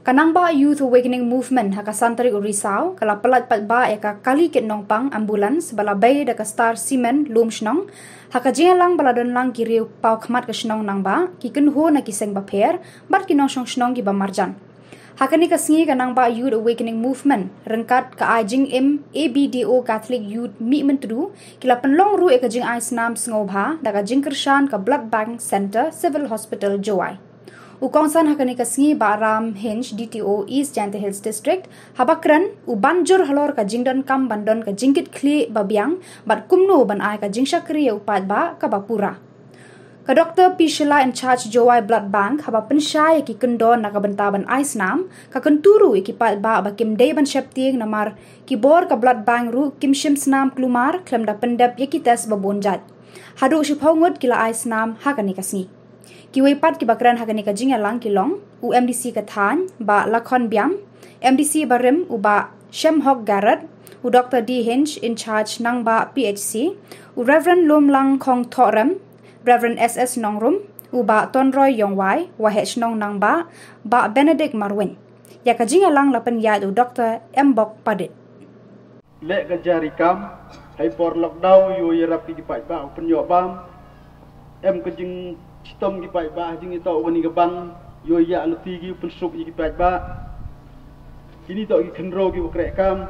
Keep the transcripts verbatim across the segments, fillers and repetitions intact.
Nangbah Youth Awakening Movement haka santri urisau kala pelat pat ba eka kali ket nongpang ambulans bala bay da star simen lum shnong haka jingalang bala don lang kiriu pau khmat ke shnong Nangbah ki ken ho na ki Sngewbha pher bat ki nong shong shnong ki ba marjan haka ni ka Sngi ka Nangbah Youth Awakening Movement rengkat ka ai jing im A B D O Catholic Youth mi mentru kila penlong ru eka jing ai Snam Sngewbha da ka jing kershan ka Blood Bank Center Civil Hospital Jowai Ukongsan hakani ka Sngewbha Ram Hinge D T O East Jante Hills District habakran u banjur halor ka jingdon kam bandon ka jingkit kli babiang bat kumno ban ai ka jingsha kriya upad ba ka bapura ka Doctor Pyllait in charge Jowai Blood Bank haba pensyai ki kendon na ka bentaban ai Snam ka kenturu iki pad ba ba kim day ban shepting namar ki bor ka Blood Bank ru kim shim Snam klumar klem da pendap yaki tes babonjat hadu shiphawngut kila ai Snam hakani ka Sngi Kiwai pat ki bakran hakani ka jingalang kilong u M D C ka than ba lakon biam M D C barim u ba shem hok garat u Doctor D Hinge in charge Nangbah P H C u Reverend Lom Lang Khong Thoram Reverend S S Nongrum u ba Tonroy Yongwai wa H Nong Nangbah ba Benedict Marwin ya ka jingalang lapan yad u Doctor M Bok Padit le ka jari kam hai por lockdown yu yarapi ki pai ba penyo bam em ka jing Sistem ki pai ba jing ito wani ka bang yo ya luti ki pensuk ki pai ba kini to ki khenro ki krek kam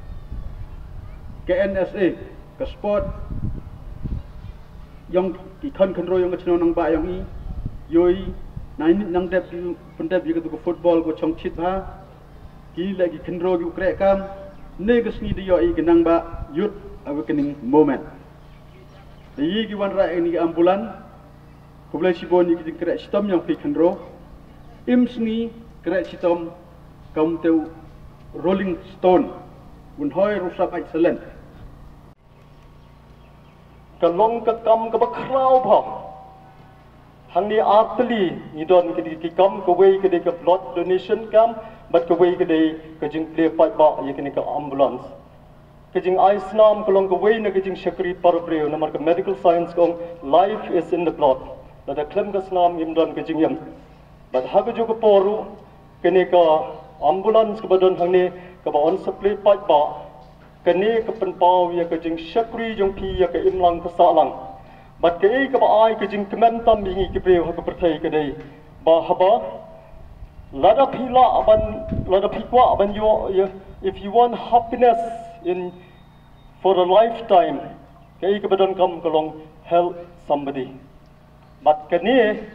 K N S A ka sport yang ki khan khenro yang ka chno nang ba yang i yoi nai nang dep ki pendep ki to football ko chong chit ba ki la ki khenro ki krek kam ne ka Sngi de yo i ki Nangbah Youth Awakening Movement yi ki wan ra ni ki ambulan Kublai sibon ni kita kerek sistem yang fikir ro, im Sngi kerek sistem kaum teu Rolling Stone, unhoi rusak excellent. Kalong kekam kebakrau bah, hangi arteli ni don kedi kikam kewei kedi ke blood donation kam, but kewei kedi kejing play fight bah ye kini ke ambulance. Kejing ai Snam kalong kewei na kejing syakri parbreu namar ke medical science kong life is in the blood. Lada klem ka Snam im don kejing yam. But haga jo ka poru kene ka ambulance ka badon hangne ka ba on supply pat ba kene ka penpau ya kejing syakri jong pi ya ka imlang ka salang. But ke ka ba ai kejing kementam bingi ki preu ka perthai ka dei. Ba haba lada phila aban lada phikwa aban yo if you want happiness in for a lifetime ke ka badon kam kalong help somebody. But kani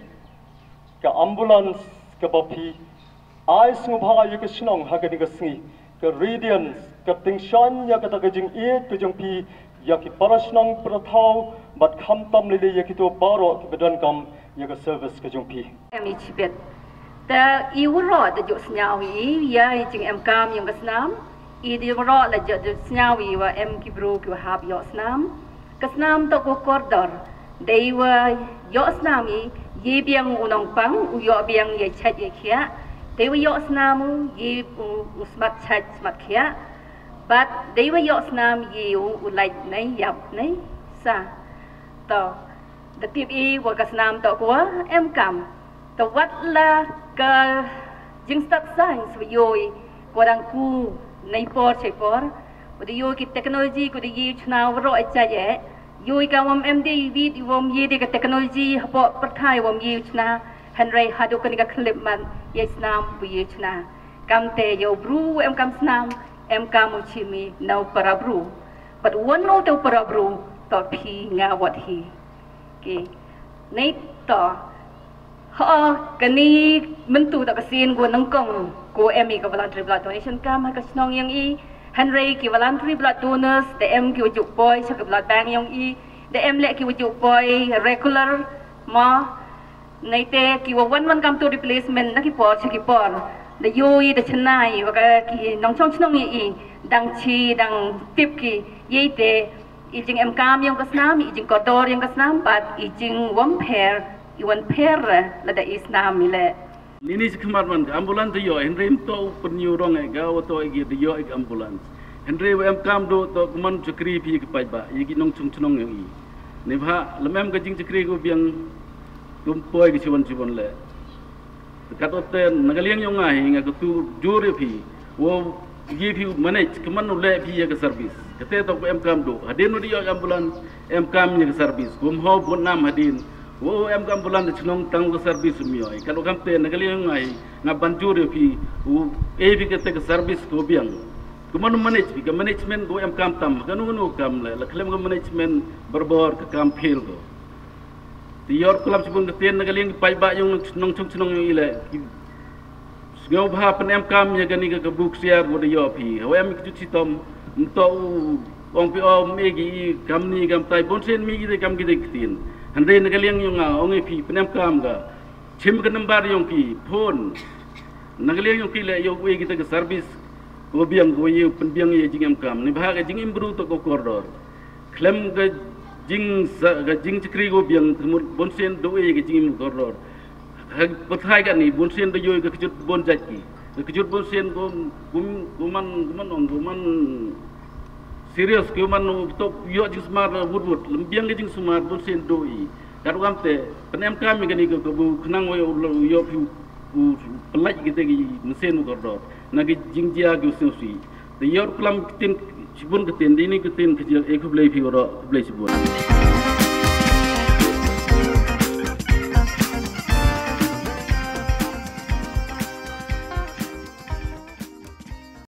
ka ambulance ka bapi ai Sngewbha ya ka Shillong ha ka ni ka Sngi ka radiance ka tingshan ya ka ta ka jing e ka jong pi ya ki parasnong prathau but kham tam le ya ki to baro ki bedan kam ya ka service ka jong pi em chibet ta i wro da jo snyawi ya jing em kam yang ka Snam i di wro la jo snyawi wa em ki bro ki hab yo Snam ka Snam to ko kordor They were yo Snami, ye biang unong pang, u yo biang ye chat ye kia. They were yo Snamu, ye u smart chat smart kia. But they were yo Snam, ye u like nay yap nay sa. To the tip e wa ka Snam to kwa em kam. To what la ka jing stat science wa yoi kwa dang ku nay por che por. Wa de yo ki technology ko de ye chna ro ai cha ye. Yui ka wam M D vid wam ye de ka technology hapo perthai wam ye chna hanrei hadu ka ni ka clip man ye Snam bu ye chna kam te yo bru em kam Snam em kam uchimi no para bru but one no to para bru to pi nga wat hi ki nei to ha kani mentu ta ka sin go nang kong ko em ka voluntary blood donation kam ha ka snong yang i Henry ki voluntary blood donors, the M ki wujud boy, sa blood bank yung i, the M le ki wujud boy regular ma, naite ki wa one one come to replacement na ki por sa ki por, the yoi the chanai, waka ki nong chong chnong i, dang chi dang tip ki, yete, ijing M kam yung kasnam, ijing kotor yung kasnam, but ijing one pair, i one pair la da isnam ile. Ini sekemarman ambulans yo Henry to penyu rong ai ga to gi de yo ek ambulans Henry em kam do to kuman chakri pi ke pai ba yi nong chung chunong yo i ne bha lemem ga jing chakri go biang tum poi gi chibon chibon le kata ten nagaliang yung ngai nga kutu jure pi wo give you manage keman ule pi ya ke service kete to ko em kam do hadin odi yo ambulan em kam ni ke service kum ho bon nam hadin wo em kam bulan de chnong tang ke service mi oi kalau kam te nagaliang ngai nga ban jure pi wo e pi ke te ke service ko biang keman manage pi ke management go em kam tam kanu nu kam la la klem ko management berbor ke kam phil go Tiyor kelam sebelum ketian nagaling pai ba yung nong chung chung yung ile Sngewbha penem kam ya gani ke buk siar wo de yo pi ho em ki chu tom to ong pi om e gi kam ni kam tai bon sen mi gi kam gi de ktin han re nagaling yung nga ong e pi penem kam ga chim ke nambar yung pi phone nagaling yung ki le yo we gi te service ko biang ko ye pen biang ye jingam kam ni bha ga jing imbru to ko koridor klem ga jing ga jing chikri go biang tmur bonsen do e ga jing mu koror ha pathai ga ni bonsen do yo ga kjut bon jaki kjut bonsen go gum guman guman ong guman serious ke man to yo jing smart wood wood lembiang ga jing smart bonsen do i karu amte penem kami ga ni go bu khnang yo yo pi u pelaj gite gi mesen koror na ga jing jia ga susi de yor klam tin Sibun ketin ini ketin kecil ekor beli figur beli sibun.